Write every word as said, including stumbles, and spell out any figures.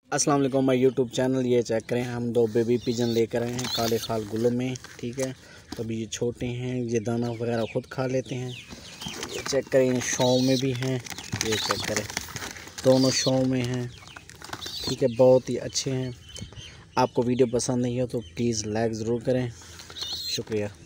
अस्सलाम वालेकुम my YouTube channel. ये चेक करें, हम दो बेबी पिजन लेकर आए हैं काले खाल गुलों में। ठीक है, तो अभी ये छोटे हैं, ये दाना वगैरह ख़ुद खा लेते हैं। ये चेक करें, शौ में भी हैं। ये चेक करें, दोनों शौ में हैं। ठीक है, बहुत ही अच्छे हैं। आपको वीडियो पसंद नहीं हो तो प्लीज़ लाइक ज़रूर करें। शुक्रिया।